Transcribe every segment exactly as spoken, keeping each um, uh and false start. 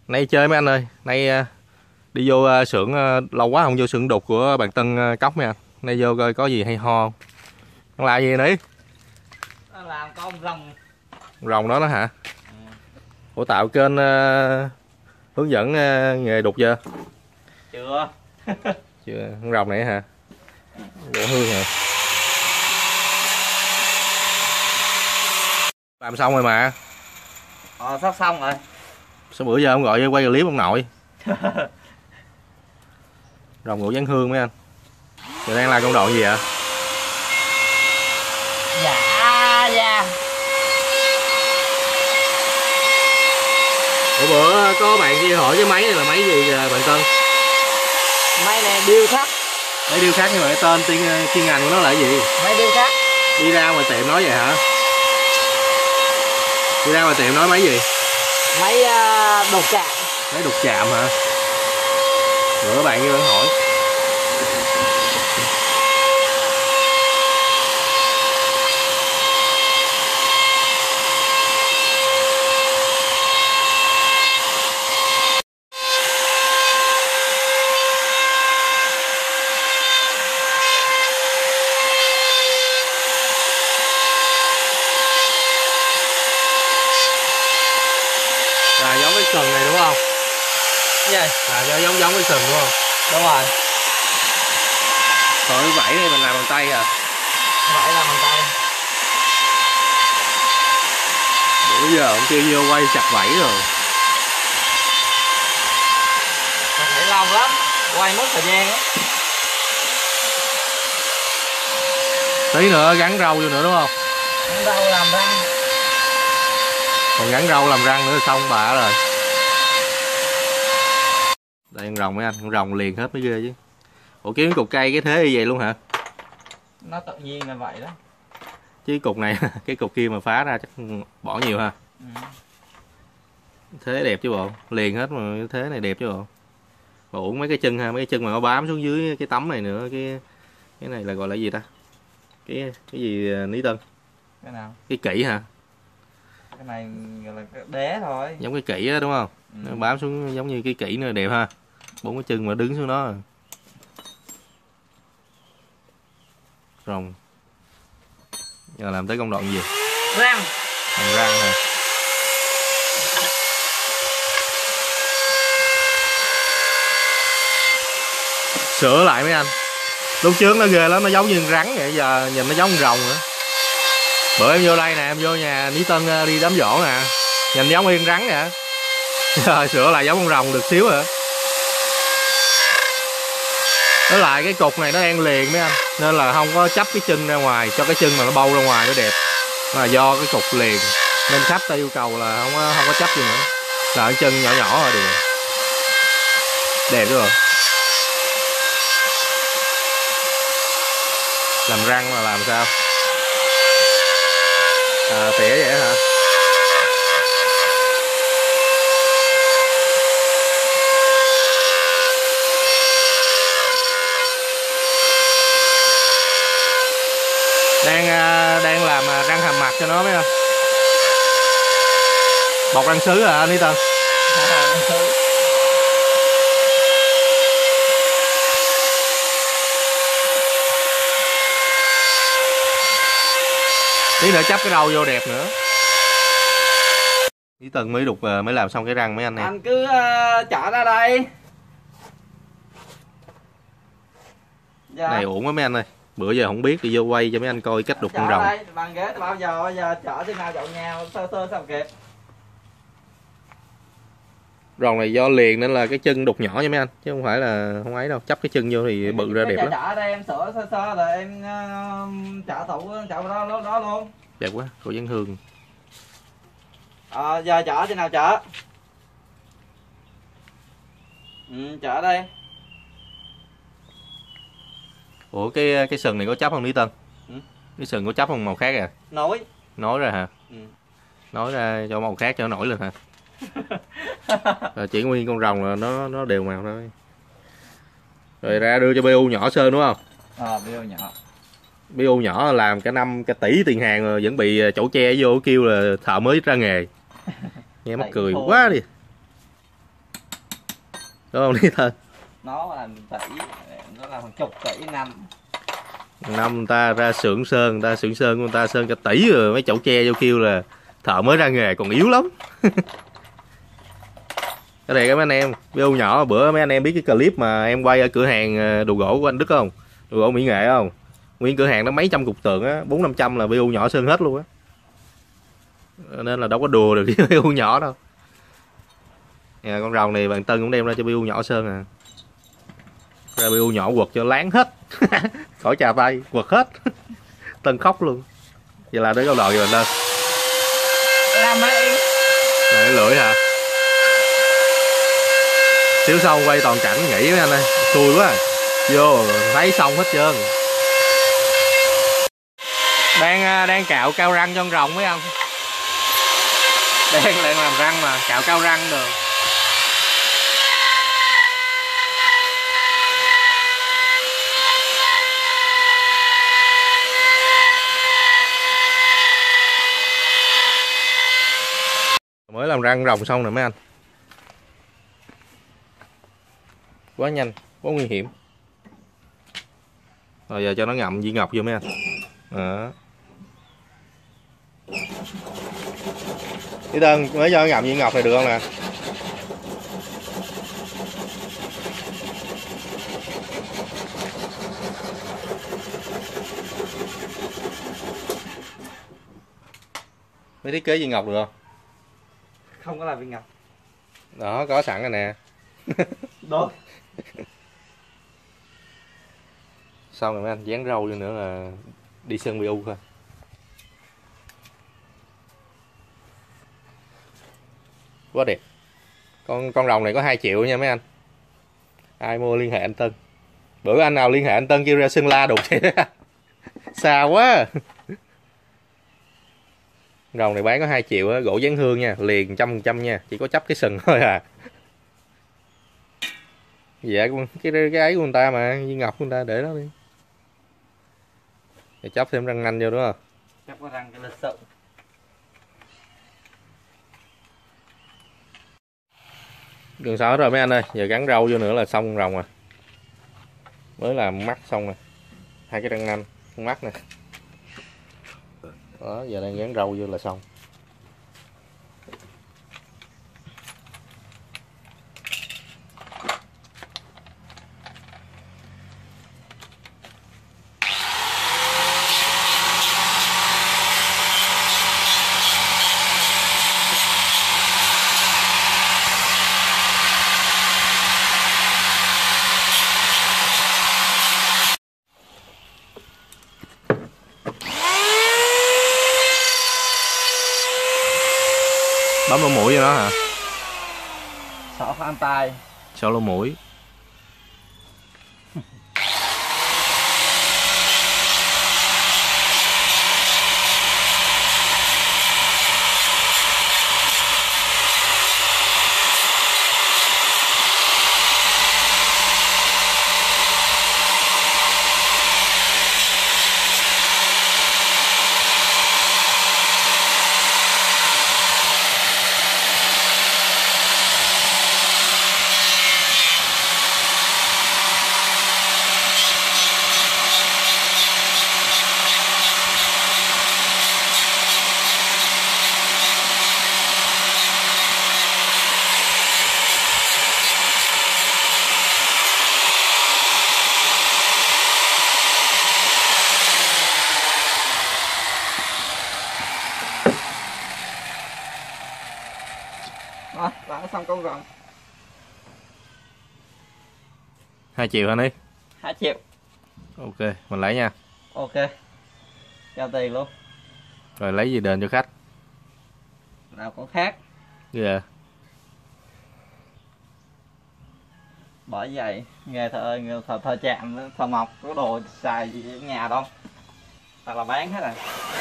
Nay chơi mấy anh ơi, nay đi vô xưởng, lâu quá không vô xưởng đục của bạn Tân Cốc mấy anh. Nay vô coi có gì hay ho không? Nó là gì đấy? Nó làm con rồng. Rồng đó đó hả? Ừ. Ủa tạo kênh uh, hướng dẫn uh, nghề đục chưa? Chưa. Chưa, con rồng này hả? Gỗ hương hả? Làm xong rồi mà. Ờ, sắp xong rồi. Sao bữa giờ không gọi quay clip ông nội? Rồng gỗ dán hương mấy anh. Giờ đang làm công đoạn gì ạ? Dạ, dạ. Ủa bữa có bạn kia hỏi cái máy này là máy gì bạn Tân? Máy này điêu khắc. Máy điêu khắc nhưng mà cái tên chuyên, chuyên ngành của nó là cái gì? Máy điêu khắc. Đi ra ngoài tiệm nói vậy hả? Đi ra ngoài tiệm nói máy gì? Máy uh, đục chạm. Máy đục chạm hả? Rồi các bạn kia hỏi. Là giống cái sừng này đúng không? Gì? Là giống giống cái sừng đúng không? Đúng rồi. Còn cái vảy này mình làm bằng tay à? Vảy làm bằng tay. Bữa giờ ông kia vô quay chặt vảy rồi. Phải lâu lắm, quay mất thời gian á. Tí nữa gắn rau vô nữa đúng không? Gắn rau làm răng. Còn gắn rau làm răng nữa là xong bà rồi. Đây con rồng mấy anh, con rồng liền hết mới ghê chứ. Ủa kiếm cục cây cái thế như vậy luôn hả? Nó tự nhiên là vậy đó. Chứ cục này, cái cục kia mà phá ra chắc bỏ nhiều ha. Ừ. Thế đẹp chứ bộ, liền hết mà cái thế này đẹp chứ bộ. Mà uổng mấy cái chân ha, mấy cái chân mà nó bám xuống dưới cái tấm này nữa, cái cái này là gọi là gì ta? Cái cái gì Ní Tân? Cái nào? Cái kỹ hả? Cái này gọi là cái đế thôi. Giống cái kỹ á đúng không? Ừ. Nó bám xuống giống như cái kỹ nữa đẹp ha. Bốn cái chân mà đứng xuống đó. Rồng. Giờ làm tới công đoạn gì? Răng. Làm răng hả? Sửa lại mấy anh. Lúc trước nó ghê lắm, nó giống như rắn vậy, giờ nhìn nó giống rồng nữa. Bữa em vô đây nè, em vô nhà Ní Tân đi đám giỗ nè, nhìn giống yên rắn vậy. Rồi sửa lại giống con rồng được xíu rồi. Với lại cái cục này nó đang liền mấy anh, nên là không có chấp cái chân ra ngoài, cho cái chân mà nó bâu ra ngoài nó đẹp. Nó là do cái cục liền, nên khách ta yêu cầu là không có, không có chấp gì nữa. Là cái chân nhỏ nhỏ rồi được. Đẹp rồi. Làm răng là làm sao? À, tỉa vậy hả? Đang đang làm răng hàm mặt cho nó mấy anh. Bọc răng sứ hả Ní Tân? Tí nữa chắp cái đầu vô đẹp nữa. Ní Tân mới đục mới làm xong cái răng mấy anh này. Anh cứ uh, chở ra đây. Dạ. Này ổn quá mấy anh ơi. Bữa giờ không biết đi vô quay cho mấy anh coi cách đục con rồng. Đây, bàn ghế bao giờ bây giờ chở thế nào dọn nhà sơ sơ sao kịp. Rồng này do liền nên là cái chân đục nhỏ nha mấy anh, chứ không phải là không ấy đâu, chấp cái chân vô thì bự ra đẹp lắm. Chở đây em sửa sơ sơ rồi em uh, chở tủ chở đó, đó đó luôn. Đẹp quá, cô dán hương. Ờ, giờ chở thế nào chở? Ừ, chở đây. Ủa cái cái sừng này có chấp không Ní Tân? Ừ? Cái sừng có chấp không, màu khác à? Nối. Nói ra hả? Ừ. Nói ra cho màu khác cho nó nổi lên hả? Rồi chỉ nguyên con rồng là nó nó đều màu thôi. Rồi ra đưa cho bê u nhỏ sơn đúng không? Ờ, bê u nhỏ. bê u nhỏ làm cả năm cả tỷ tiền hàng rồi vẫn bị chỗ che vô kêu là thợ mới ra nghề. Nghe mắc cười quá đi. đúng không Lý Thân? Nó là tỷ, nó là hàng chục tỷ năm. Năm người ta ra xưởng sơn, người ta xưởng sơn của người ta sơn cả tỷ rồi, mấy chậu tre vô kêu là thợ mới ra nghề còn yếu lắm. Cái này các mấy anh em, video nhỏ bữa mấy anh em biết cái clip mà em quay ở cửa hàng đồ gỗ của anh Đức không? Đồ gỗ Mỹ Nghệ không? Nguyên cửa hàng nó mấy trăm cục tượng á, bốn năm trăm là video nhỏ sơn hết luôn á. Nên là đâu có đùa được cái video nhỏ đâu. Nè, con rồng này bạn Tân cũng đem ra cho video nhỏ sơn à. Ra video nhỏ quật cho láng hết. Khỏi chà tay, quật hết. Tân khóc luôn. Vậy là đến câu đoạn rồi bạn Tân. Làm mấy Này lưỡi hả? Xíu sau quay toàn cảnh nghỉ mấy anh ơi. Xui quá. Vô thấy xong hết trơn. Đang đang cạo cao răng cho con rồng mấy ông. Đang đang làm răng mà, cạo cao răng được. Mới làm răng rồng xong rồi mấy anh. Quá nhanh, quá nguy hiểm. Rồi giờ cho nó ngậm viên ngọc vô mấy anh. Đó. Lý Tân mới cho nó ngậm viên ngọc này được không nè? Mới thiết kế viên ngọc được không? không có làm viên ngọc. Đó, có sẵn rồi nè. Được. Xong rồi mấy anh dán râu vô nữa là đi sơn bê u thôi. Quá đẹp. Con con rồng này có hai triệu nha mấy anh. Ai mua liên hệ anh Tân. Bữa anh nào liên hệ anh Tân kêu ra Sơn La đục vậy đó. Xa quá. Rồng này bán có hai triệu á, gỗ dán hương nha, liền trăm phần trăm nha, chỉ có chấp cái sừng thôi à. Dạ cái cái ấy của người ta mà, viên ngọc của người ta để đó đi. Để chấp thêm răng nanh vô đúng không? Chấp có răng cái lịch sự. Đường sáu rồi mấy anh ơi, giờ gắn râu vô nữa là xong con rồng rồi. Mới làm mắt xong rồi. Hai cái răng nanh, con mắt nè. Đó, giờ đang gắn râu vô là xong. Bấm lỗ mũi vô đó hả? Sợ phan tay. Sợ lỗ mũi. Rồi, đã xong con rồng. Hai triệu hả Ní? Hai triệu. Ok, mình lấy nha. Ok. Giao tiền luôn. Rồi lấy gì đền cho khách? Nào con khác. Dạ. Bởi vậy, nghề thợ, nghề thợ, thợ chạm, thợ mộc có đồ xài gì ở nhà đâu. Hoặc là bán hết rồi.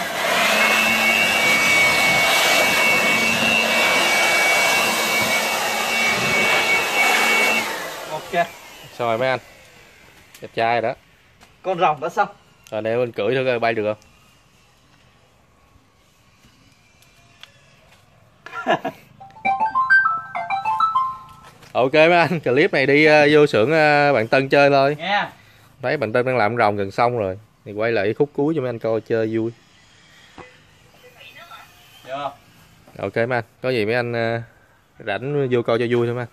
Ok. Xong rồi mấy anh. Đẹp trai rồi đó. Con rồng đã xong. Rồi để bên cưỡi thử coi bay được không? Ok mấy anh, clip này đi uh, vô xưởng uh, bạn Tân chơi thôi. Nghe. Thấy bạn Tân đang làm rồng gần xong rồi, thì quay lại khúc cuối cho mấy anh coi chơi vui. Được không? Ok mấy anh, có gì mấy anh uh, rảnh vô coi cho vui thôi mấy anh.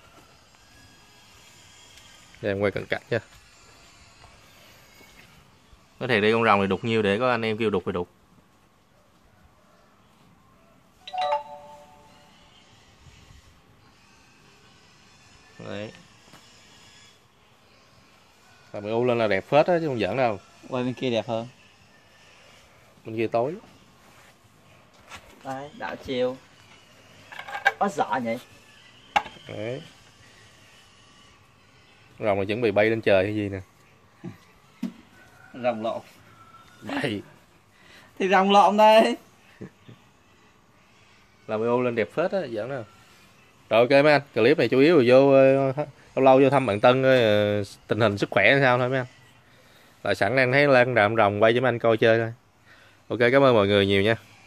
Để em quay cận cảnh nha. Có thiệt đi, con rồng này đục nhiêu để có anh em kêu đục thì đục. Đấy. Làm u lên là đẹp phết á chứ không giỡn đâu. Quay bên kia đẹp hơn. Bên kia tối. Đấy, đảo chiều. Có sợ vậy. Đấy. Rồng này chuẩn bị bay lên trời hay gì nè. Rồng lộn. Bay. Thì rồng lộn đây. Làm u lên đẹp phết á, giỡn đâu. Rồi ok mấy anh, clip này chủ yếu là vô lâu lâu vô thăm bạn Tân tình hình sức khỏe sao thôi mấy anh. Là sẵn đang thấy lan đạm rồng quay cho mấy anh coi chơi thôi. Ok, cảm ơn mọi người nhiều nha.